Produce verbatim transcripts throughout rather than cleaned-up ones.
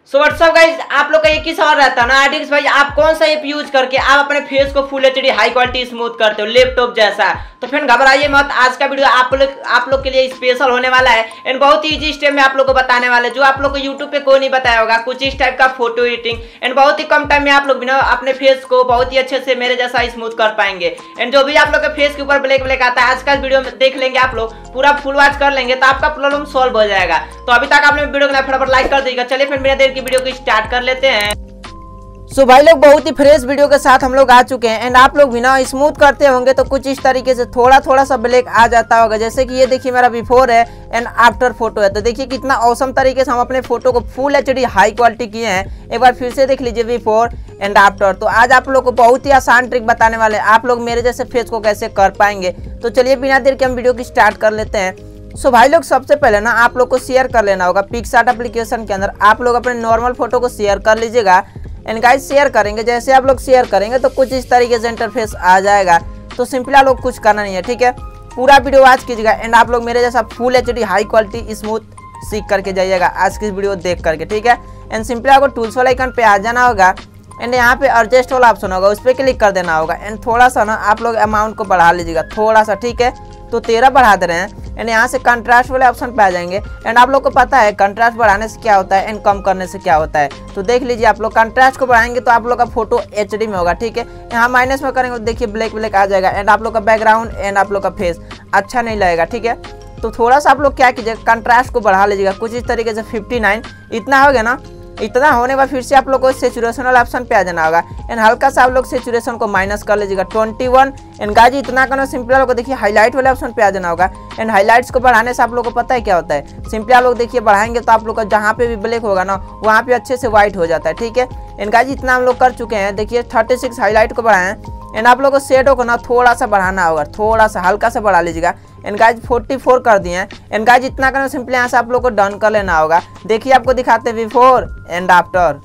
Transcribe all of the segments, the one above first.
So what's up guys, आप लोग का एक ही सवाल रहता है ना आर्टिक्स भाई, आप कौन सा ऐप यूज करके आप अपने फेस को full HD high quality smooth करते हो लैपटॉप जैसा। तो फिर घबराइए मत, आज का वीडियो आप लोग आप लोग के लिए स्पेशल होने वाला है एंड बहुत ही इजी स्टेप में आप लोग को बताने वाले, जो आप लोग को यूट्यूब पे कोई नहीं बताया होगा। कुछ इस टाइप का फोटो एडिटिंग एंड बहुत ही कम टाइम में आप लोग बिना अपने फेस को बहुत ही अच्छे से मेरे जैसा स्मूथ कर पाएंगे। एंड जो भी आप लोग के फेस के ऊपर ब्लैक ब्लैक आता है, आज का वीडियो में देख लेंगे, आप लोग पूरा फुल वॉच कर लेंगे तो आपका प्रॉब्लम सॉल्व हो जाएगा। तो अभी तक आपने वीडियो को फटाफट लाइक कर दीजिएगा। चलिए फिर बिना देर की वीडियो को स्टार्ट कर लेते हैं। सो so, भाई लोग बहुत ही फ्रेश वीडियो के साथ हम लोग आ चुके हैं एंड आप लोग बिना स्मूथ करते होंगे तो कुछ इस तरीके से थोड़ा थोड़ा सा ब्लैक आ जाता होगा। जैसे कि ये देखिए मेरा बिफोर है एंड आफ्टर फोटो है, तो देखिए कितना औसम तरीके से हम अपने फोटो को फुल एचडी हाई क्वालिटी किए हैं। एक बार फिर से देख लीजिए बिफोर एंड आफ्टर। तो आज आप लोग को बहुत ही आसान ट्रिक बताने वाले हैं, आप लोग मेरे जैसे फेस को कैसे कर पाएंगे। तो चलिए बिना देर के हम वीडियो की स्टार्ट कर लेते हैं। सो so, भाई लोग सबसे पहले ना आप लोग को शेयर कर लेना होगा पिक्सआर्ट एप्लीकेशन के अंदर। आप लोग अपने नॉर्मल फोटो को शेयर कर लीजिएगा एंड गाइस शेयर करेंगे, जैसे आप लोग शेयर करेंगे तो कुछ इस तरीके से इंटरफेस आ जाएगा। तो सिंपली आप लोग कुछ करना नहीं है, ठीक है। पूरा वीडियो वॉच कीजिएगा एंड आप लोग मेरे जैसा full HD high quality smooth सीख करके जाइएगा आज की वीडियो देख करके, ठीक है। एंड सिंपली आपको टूल्स वाला आइकन पे आ जाना होगा एंड यहाँ पे एडजस्ट वाला ऑप्शन होगा, उस पर क्लिक कर देना होगा एंड थोड़ा सा ना आप लोग अमाउंट को बढ़ा लीजिएगा थोड़ा सा, ठीक है। तो तेरह बढ़ा दे रहे हैं एंड यहाँ से कंट्रास्ट वाले ऑप्शन पे आ जाएंगे एंड आप लोग को पता है कंट्रास्ट बढ़ाने से क्या होता है एंड कम करने से क्या होता है। तो देख लीजिए, आप लोग कंट्रास्ट को बढ़ाएंगे तो आप लोग का फोटो एचडी में होगा, ठीक है। यहाँ माइनस में करेंगे तो देखिए ब्लैक ब्लैक आ जाएगा एंड आप लोग का बैकग्राउंड एंड आप लोग का फेस अच्छा नहीं लगेगा, ठीक है। तो थोड़ा सा आप लोग क्या कीजिएगा, कंट्रास्ट को बढ़ा लीजिएगा कुछ इस तरीके से फिफ्टी नाइन इतना हो गया ना। इतना होने के बाद फिर से आप लोग को सेचुरेशन वाला ऑप्शन पे आ जाना होगा एंड हल्का सा आप लोग सेचुरेशन को माइनस कर लीजिएगा ट्वेंटी वन एंड गाजी इतना करना। सिंपली आप लोग को देखिए हाईलाइट वाले ऑप्शन पे आ जाना होगा एंड हाईलाइट्स को बढ़ाने से आप लोग को पता है क्या होता है। सिंपली आप लोग देखिए बढ़ाएंगे तो आप लोग का जहाँ पे भी ब्लैक होगा ना वहाँ पे अच्छे से व्हाइट हो जाता है, ठीक है। एंड गाजी इतना हम लोग कर चुके हैं, देखिए थर्टी सिक्स हाईलाइट को बढ़ाएं एंड आप लोग को शेडो को ना थोड़ा सा बढ़ाना होगा, थोड़ा सा हल्का सा बढ़ा लीजिएगा एंड गाइज फोर्टी फोर कर दिए हैं एंड गाइज इतना करना। सिंपली यहाँ से आप लोग को डन कर लेना होगा। देखिए आपको दिखाते हैं before and after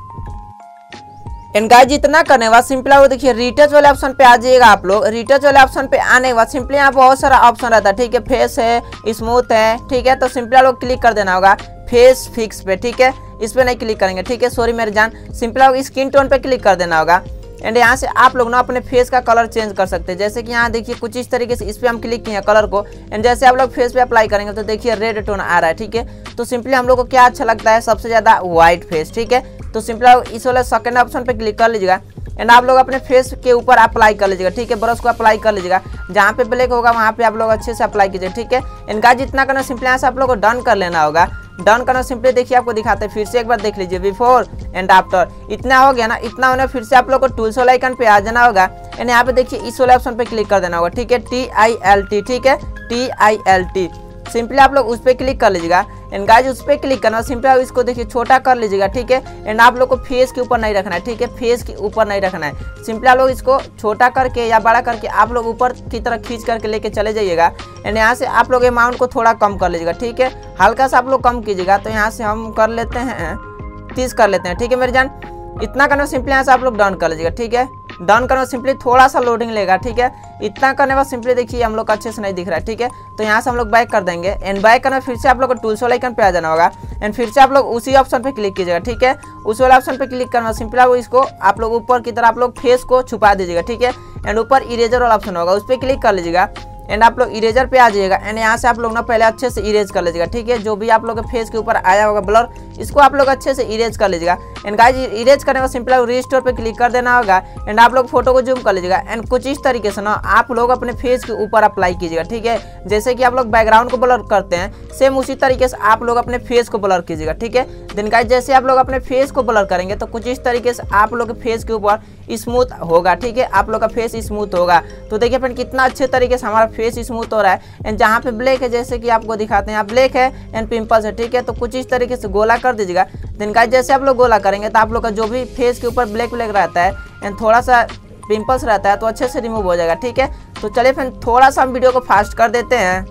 and guys इतना करने के बाद सिंपली वो देखिए रिटच वाले ऑप्शन पे आ जाइएगा। आप लोग रिटच वाले ऑप्शन पे आने के बाद सिंपली यहाँ बहुत सारा ऑप्शन रहता है, ठीक है। फेस है, स्मूथ है, ठीक है। तो सिंपली आप लोग क्लिक कर देना होगा फेस फिक्स पे, ठीक है। इस पे नहीं क्लिक करेंगे, ठीक है, सॉरी मेरे जान। सिंपली आप स्किन टोन पे क्लिक कर देना होगा एंड यहाँ से आप लोग ना अपने फेस का कलर चेंज कर सकते हैं। जैसे कि यहाँ देखिए कुछ इस तरीके से इस पर हम क्लिक किए हैं कलर को एंड जैसे आप लोग फेस पे अप्लाई करेंगे तो देखिए रेड टोन आ रहा है, ठीक है। तो सिंपली हम लोग को क्या अच्छा लगता है सबसे ज़्यादा व्हाइट फेस, ठीक है। तो सिंपली आप इस वाले सेकंड ऑप्शन पे क्लिक कर लीजिएगा एंड आप लोग अपने फेस के ऊपर अप्लाई कर लीजिएगा, ठीक है। ब्रश को अप्लाई कर लीजिएगा, जहाँ पे ब्लैक होगा वहाँ पे आप लोग अच्छे से अप्लाई कीजिए, ठीक है। इनका जितना करना सिंपली यहाँ से आप लोग को डन कर लेना होगा। डन करना सिंपली देखिए आपको दिखाते हैं, फिर से एक बार देख लीजिए बिफोर एंड आफ्टर। इतना हो गया ना, इतना होने फिर से आप लोग को टूल्स वाला आइकन पे आ जाना होगा एंड यहाँ पे देखिए इस वाले ऑप्शन पे क्लिक कर देना होगा, ठीक है। टी आई एल टी, ठीक है, T I L T. Simply आप लोग उस पर क्लिक कर लीजिएगा एंड गाइज उस पर क्लिक करना। सिंपली आप इसको देखिए छोटा कर लीजिएगा, ठीक है। एंड आप लोग को फेस के ऊपर नहीं रखना है, ठीक है, फेस के ऊपर नहीं रखना है। सिंपली आप लोग इसको छोटा करके या बड़ा करके आप लोग ऊपर की तरफ खींच करके लेके चले जाइएगा एंड यहाँ से आप लोग अमाउंट को थोड़ा कम कर लीजिएगा, ठीक है। हल्का सा आप लोग कम कीजिएगा। तो यहाँ से हम कर लेते हैं तीस कर लेते हैं, ठीक है मेरे जान। इतना करना सिंपली यहाँ से आप लोग डन कर लीजिएगा, ठीक है। डन करना सिंपली थोड़ा सा लोडिंग लेगा, ठीक है। इतना करने बाद सिंपली देखिए हम लोग अच्छे से नहीं दिख रहा है, ठीक है। तो यहाँ से हम लोग बैक कर देंगे एंड बैक करना फिर से आप लोग को टूल्स वाला आइकन पे आ जाना होगा एंड फिर से आप लोग उसी ऑप्शन पे क्लिक कीजिएगा, ठीक है। उस वाले ऑप्शन पे क्लिक करना सिंपली आप इसको आप लोग ऊपर की तरह आप लोग फेस को छुपा दीजिएगा, ठीक है। एंड ऊपर इरेजर वाला ऑप्शन होगा, उस पर क्लिक कर लीजिएगा एंड आप लोग इरेजर पे आ जाइएगा एंड यहाँ से आप लोग ना पहले अच्छे से इरेज कर लीजिएगा, ठीक है। जो भी आप लोग के फेस के ऊपर आया होगा ब्लर, इसको आप लोग अच्छे से इरेज कर लीजिएगा एंड गाइज इरेज करने का सिंपल रिस्टोर पे क्लिक कर देना होगा एंड आप लोग फोटो को जूम कर लीजिएगा एंड कुछ इस तरीके से ना आप लोग अपने फेस के ऊपर अप्लाई कीजिएगा, ठीक है। जैसे कि आप लोग बैकग्राउंड को ब्लर करते हैं सेम उसी तरीके से आप लोग अपने फेस को ब्लर कीजिएगा, ठीक है। देन गाइज जैसे आप लोग अपने फेस को ब्लर करेंगे तो कुछ इस तरीके से आप लोग के फेस के ऊपर स्मूथ होगा, ठीक है। आप लोग का फेस स्मूथ होगा। तो देखिए फ्रेंड कितना अच्छे तरीके से हमारा फेस स्मूथ हो रहा है एंड जहाँ पे ब्लैक है जैसे कि आपको दिखाते हैं, यहाँ ब्लैक है एंड पिंपल्स है, ठीक है। तो कुछ इस तरीके से गोला कर दीजिएगा। देन गाइस जैसे आप लोग गोला करेंगे तो आप लोग का जो भी फेस के ऊपर ब्लैक ब्लैक रहता है एंड थोड़ा सा पिंपल्स रहता है तो अच्छे से रिमूव हो जाएगा, ठीक है। तो चलिए फ्रेंड थोड़ा सा हम वीडियो को फास्ट कर देते हैं।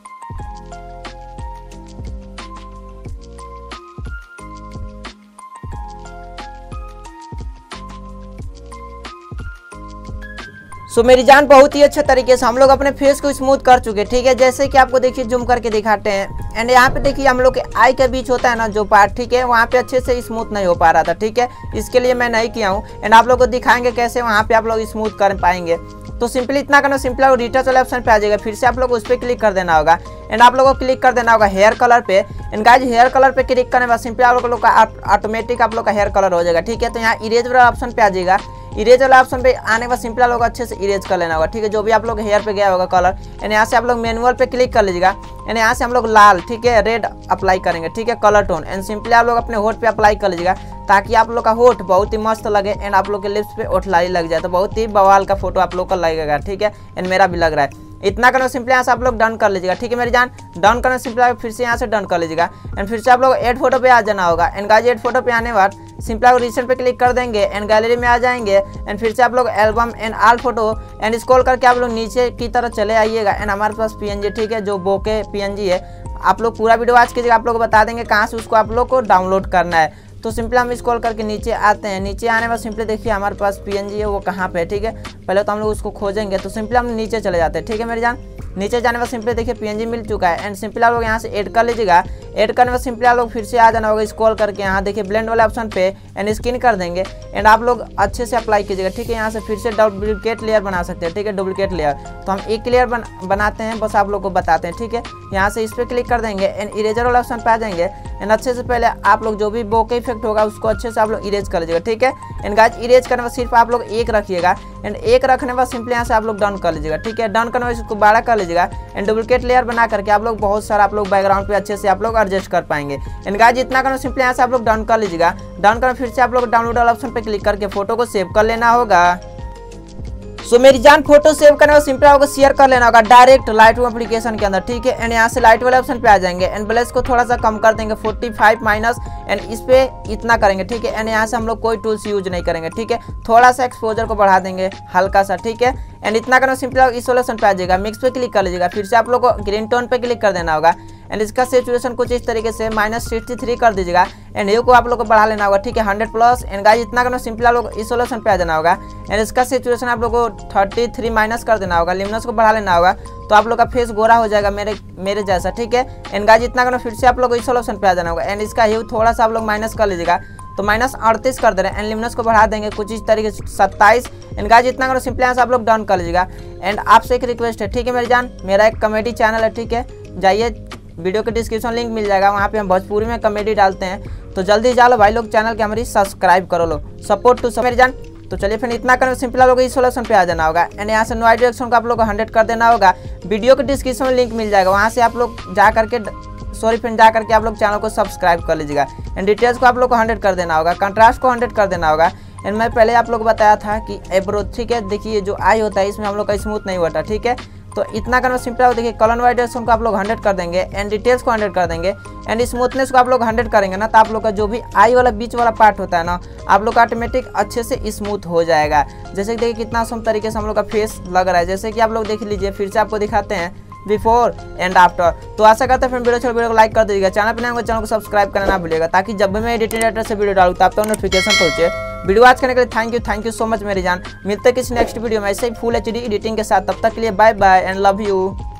सो so, मेरी जान बहुत ही अच्छे तरीके से हम लोग अपने फेस को स्मूथ कर चुके हैं, ठीक है। जैसे कि आपको देखिए जूम करके दिखाते हैं, एंड यहाँ पे देखिए हम लोग के आई के बीच होता है ना जो पार्ट, ठीक है, वहाँ पे अच्छे से स्मूथ नहीं हो पा रहा था, ठीक है, इसके लिए मैं नहीं किया हूँ। एंड आप लोग को दिखाएंगे कैसे वहाँ पे आप लोग स्मूथ कर पाएंगे। तो सिंपली इतना करना, सिंपली वो रिटच वाले ऑप्शन पे आ जाएगा, फिर से आप लोग उस पर क्लिक कर देना होगा। एंड आप लोगों को क्लिक कर देना होगा हेयर कलर पे। एंड गाइज हेयर कलर पे क्लिक करने के बाद सिंपली आप लोग का ऑटोमेटिक आप लोग का हेयर कलर हो जाएगा, ठीक है। तो यहाँ इरेज वाला ऑप्शन पे आ जाएगा, इरेज वाला ऑप्शन पे आने के बाद सिंपली आप लोग अच्छे से इरेज कर लेना होगा, ठीक है, जो भी आप लोग हेयर पे गया होगा कलर। एंड यहाँ से आप लोग मैनुअल पे क्लिक कर लीजिएगा। एंड यहाँ से हम लोग लाल, ठीक है, रेड अप्लाई करेंगे, ठीक है, कलर टोन। एंड सिंपली आप लोग अपने होठ पे अप्लाई कर लीजिएगा ताकि आप लोग का होठ बहुत ही मस्त लगे एंड आप लोग के लिप्स पे होठ लाली लग जाए, तो बहुत ही बवाल का फोटो आप लोग का लगेगा, ठीक है। एंड मेरा भी लग रहा है। इतना करना सिंपली यहाँ से आप लोग डन कर लीजिएगा, ठीक है मेरी जान। डन करना सिंपली फिर से यहाँ से डन कर लीजिएगा। एंड फिर से आप लोग एड फोटो पे आ जाना होगा। एंड गाइस एड फोटो पे आने के बाद सिंपली आप रिसेंट पे क्लिक कर देंगे एंड गैलरी में आ जाएंगे। एंड फिर से आप लोग album and all photo and scroll करके आप लोग नीचे की तरह चले आइएगा। एंड हमारे पास पीएनजी, ठीक है, जो बोके पीएनजी है, आप लोग पूरा वीडियो वॉच कीजिएगा, आप लोग को बता देंगे कहाँ से उसको आप लोग को डाउनलोड करना है। तो सिंपली हम स्क्रॉल करके नीचे आते हैं। नीचे आने में सिंपली देखिए हमारे पास पीएनजी है वो कहाँ पे है, ठीक है। पहले तो हम लोग उसको खोजेंगे, तो सिंपली हम नीचे चले जाते हैं, ठीक है मेरी जान। नीचे जाने में सिंपली देखिए पीएनजी मिल चुका है। एंड सिंपली आप लोग यहाँ से ऐड कर लीजिएगा। ऐड करने में सिंपली आप लोग फिर से आ जाना होगा स्क्रॉल करके, यहाँ देखिए ब्लेंड वाले ऑप्शन पे एंड स्किन कर देंगे। एंड आप लोग अच्छे से अप्लाई कीजिएगा, ठीक है। यहाँ से फिर से डुप्लीकेट लेयर बना सकते हैं, ठीक है, डुप्लीकेट लेयर। तो हम एक लेयर बन, बनाते हैं, बस आप लोग को बताते हैं, ठीक है। यहाँ से इस पर क्लिक कर देंगे एंड इरेजर वाले ऑप्शन पे आ जाएंगे। एंड अच्छे से पहले आप लोग जो भी बोके इफेक्ट होगा उसको अच्छे से आप लोग इरेज कर लीजिएगा, ठीक है। एंड गाइस इरेज करने में सिर्फ आप लोग एक रखिएगा। एंड एक रखने के बाद सिंपली यहाँ से आप लोग डन कर लीजिएगा, ठीक है। डन करने में इसको बड़ा कर लीजिएगा। एंड डुप्लीकेट लेयर बना करके आप लोग बहुत सारा आप लोग बैकग्राउंड पे अच्छे से आप लोग एडजस्ट कर पाएंगे। एंड गाइस इतना करना सिंपली यहाँ से आप लोग डन कर लीजिएगा। डन करना फिर से आप लोग डाउनलोड वाला ऑप्शन पे क्लिक करके फोटो को सेव कर लेना होगा। सो so, मेरी जान फोटो सेव करने का सिंपल आपको शेयर कर लेना होगा डायरेक्ट लाइटरूम एप्लीकेशन के अंदर, ठीक है। एंड यहाँ से लाइट वाले ऑप्शन पे आ जाएंगे। एंड ब्लैश को थोड़ा सा कम कर देंगे पैंतालीस माइनस। एंड इस पे इतना करेंगे, ठीक है। एंड यहाँ से हम लोग कोई टूल्स यूज नहीं करेंगे, ठीक है। थोड़ा सा एक्सपोजर को बढ़ा देंगे हल्का सा, ठीक है। एंड इतना करना सिंपल इस वाले ऑप्शन पे आ जाएगा, मिक्स पे क्लिक कर लीजिएगा। फिर से आप लोग को ग्रीन टोन पे क्लिक कर देना होगा। एंड इसका सेचुरेशन कुछ इस तरीके से माइनस सिक्सटी थ्री कर दीजिएगा। एंड ये को आप लोग को बढ़ा लेना होगा, ठीक है, हंड्रेड प्लस। एंड गाइस इतना करना सिंपल आप लोग इस सोल्यूशन पे आ जाना होगा। एंड इसका सेचुरेशन आप लोग को थर्टी थ्री माइनस कर देना होगा, लिमिनस को बढ़ा लेना होगा, तो आप लोग का फेस गोरा हो जाएगा मेरे मेरे जैसा, ठीक है। एंड गाइस इतना करना फिर से आप लोग इस सोल्यूशन पे आ जाना होगा। एंड इसका ह्यू थोड़ा सा आप लोग माइनस कर लीजिएगा, तो माइनस अड़तीस कर दे रहे हैं। एंड लिमिनस को बढ़ा देंगे कुछ इस तरीके से सत्ताईस। एंड गाइस इतना करो सिंपली यहाँ से आप लोग डन कर लीजिएगा। एंड आपसे एक रिक्वेस्ट है, ठीक है मेरी जान, मेरा एक कॉमेडी चैनल है, ठीक है, जाइए वीडियो के डिस्क्रिप्शन लिंक मिल जाएगा, वहाँ पे हम भोजपुरी में कॉमेडी डालते हैं। तो जल्दी जा लो भाई लोग, चैनल के हमारी सब्सक्राइब करो लो, सपोर्ट टू सब मेरी जान। तो चलिए फिर इतना करना सिंपल आप लोग इस सोल्यूशन पे आ जाना होगा। एंड यहाँ से नो आई डायरेक्शन को आप लोग को हंड्रेड कर देना होगा। वीडियो के डिस्क्रिप्शन में लिंक मिल जाएगा, वहाँ से आप लोग जा करके सॉरी फ्रेंड जा करके आप लोग चैनल को सब्सक्राइब कर लीजिएगा। एंड डिटेल्स को आप लोग को हंड्रेड कर देना होगा, कंट्रास्ट को हंड्रेड कर देना होगा। एंड मैं पहले आप लोग को बताया था कि एब्रो, ठीक है, देखिए जो आई होता है इसमें हम लोग का स्मूथ नहीं होता, ठीक है। तो इतना करना सिंपल, देखिए कलर वाइड डायरेक्शन को आप लोग हंड्रेड कर देंगे। एंड डिटेल्स को हंड्रेड कर देंगे। एंड स्मूथनेस को आप लोग हंड्रेड करेंगे ना, तो आप लोग का जो भी आई वाला बीच वाला पार्ट होता है ना, आप लोग का ऑटोमेटिक अच्छे से स्मूथ हो जाएगा। जैसे कि देखिए कितना आसान तरीके से हम लोग का फेस लग रहा है, जैसे कि आप लोग देख लीजिए, फिर से आपको दिखाते हैं बिफोर एंड आफ्टर। तो आशा करते हैं फ्रेंड वीडियो वीडियो को लाइक कर दीजिएगा, चैनल पर नए होंगे चैनल को सब्सक्राइब करना ना भूलिएगा, ताकि जब भी मैं एडिटिंग डायरेक्टर से वीडियो डालूँ तो आप तक नोटिफिकेशन पहुंचे। वीडियो वॉच करने के लिए thank you thank you so much मेरी जान। मिलते हैं किसी नेक्स्ट वीडियो में ऐसे ही फुल एच डी एडिटिंग के साथ, तब तक के लिए bye bye and love you.